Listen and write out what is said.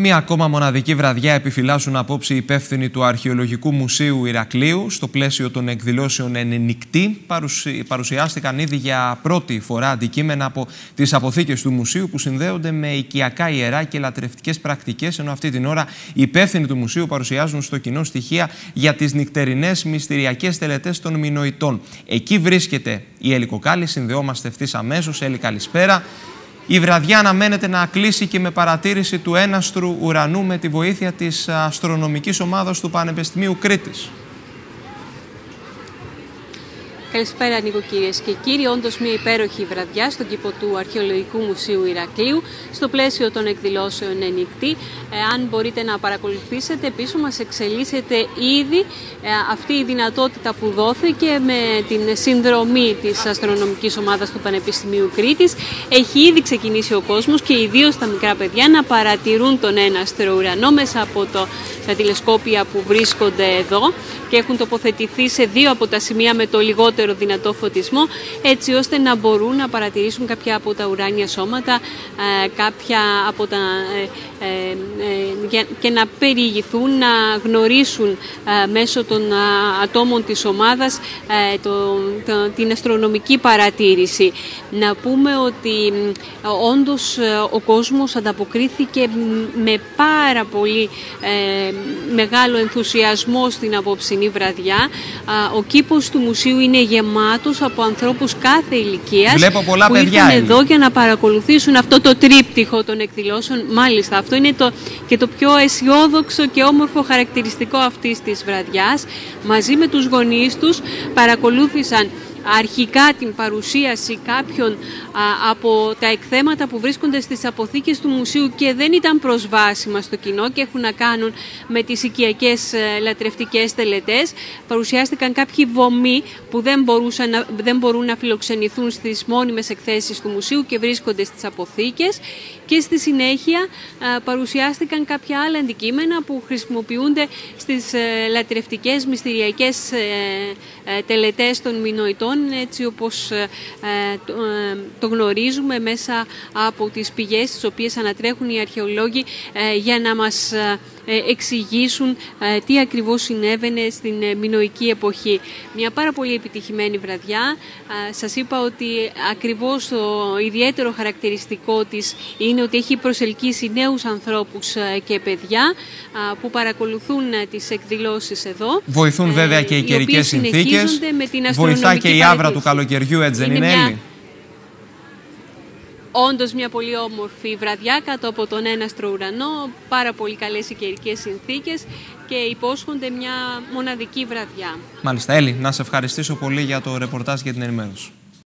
Μία ακόμα μοναδική βραδιά επιφυλάσσουν απόψε οι υπεύθυνοι του Αρχαιολογικού Μουσείου Ηρακλείου. Στο πλαίσιο των εκδηλώσεων Ενενικτή παρουσιάστηκαν ήδη για πρώτη φορά αντικείμενα από τις αποθήκες του μουσείου που συνδέονται με οικιακά ιερά και λατρευτικές πρακτικές, ενώ αυτή την ώρα οι υπεύθυνοι του μουσείου παρουσιάζουν στο κοινό στοιχεία για τις νυχτερινές μυστηριακές τελετές των Μινωητών. Εκεί βρίσκεται η Έλλη Κοκάλη, συνδεόμαστε ευθύς αμέσως. Έλλη, καλησπέρα. Η βραδιά αναμένεται να κλείσει και με παρατήρηση του έναστρου ουρανού με τη βοήθεια της αστρονομικής ομάδας του Πανεπιστημίου Κρήτης. Καλησπέρα, Νίκο, κυρίες και κύριοι. Όντως, μια υπέροχη βραδιά στον κήπο του Αρχαιολογικού Μουσείου Ηρακλείου, στο πλαίσιο των εκδηλώσεων Ενικτή. Αν μπορείτε να παρακολουθήσετε, πίσω μας εξελίσσεται ήδη αυτή η δυνατότητα που δόθηκε με την συνδρομή της αστρονομικής ομάδας του Πανεπιστημίου Κρήτης. Έχει ήδη ξεκινήσει ο κόσμος και ιδίως τα μικρά παιδιά να παρατηρούν τον έναστρο ουρανό μέσα από τα τηλεσκόπια που βρίσκονται εδώ και έχουν τοποθετηθεί σε δύο από τα σημεία με το λιγότερο δυνατό φωτισμό, έτσι ώστε να μπορούν να παρατηρήσουν κάποια από τα ουράνια σώματα, κάποια από τα, και να περιηγηθούν, να γνωρίσουν μέσω των ατόμων της ομάδας την αστρονομική παρατήρηση. Να πούμε ότι όντως ο κόσμος ανταποκρίθηκε με πάρα πολύ μεγάλο ενθουσιασμό στην απόψινή βραδιά. Ο κήπος του μουσείου είναι γεμάτος από ανθρώπους κάθε ηλικίας. Βλέπω πολλά που παιδιά ήρθαν εδώ για να παρακολουθήσουν αυτό το τρίπτυχο των εκδηλώσεων. Μάλιστα, αυτό είναι και το πιο αισιόδοξο και όμορφο χαρακτηριστικό αυτής της βραδιάς. Μαζί με τους γονείς τους παρακολούθησαν αρχικά την παρουσίαση κάποιων από τα εκθέματα που βρίσκονται στις αποθήκες του μουσείου και δεν ήταν προσβάσιμα στο κοινό και έχουν να κάνουν με τις οικιακές λατρευτικές τελετές. Παρουσιάστηκαν κάποιοι βωμοί που δεν μπορούν να φιλοξενηθούν στις μόνιμες εκθέσεις του μουσείου και βρίσκονται στις αποθήκες, και στη συνέχεια παρουσιάστηκαν κάποια άλλα αντικείμενα που χρησιμοποιούνται στις λατρευτικές μυστηριακές τελετές των Μινωητών, έτσι όπως το γνωρίζουμε μέσα από τις πηγές τις οποίες ανατρέχουν οι αρχαιολόγοι για να μας εξηγήσουν τι ακριβώς συνέβαινε στην μινωική εποχή. Μια πάρα πολύ επιτυχημένη βραδιά. Σας είπα ότι ακριβώς το ιδιαίτερο χαρακτηριστικό της είναι ότι έχει προσελκύσει νέους ανθρώπους και παιδιά που παρακολουθούν τις εκδηλώσεις εδώ. Βοηθούν βέβαια και οι καιρικές συνθήκες. Βοηθά και η άβρα του καλοκαιριού, έτσι δεν είναι, Έλλη? Όντως μια πολύ όμορφη βραδιά κάτω από τον έναστρο ουρανό, πάρα πολύ καλές οι καιρικές συνθήκες και υπόσχονται μια μοναδική βραδιά. Μάλιστα, Έλλη, να σε ευχαριστήσω πολύ για το ρεπορτάζ και την ενημέρωση.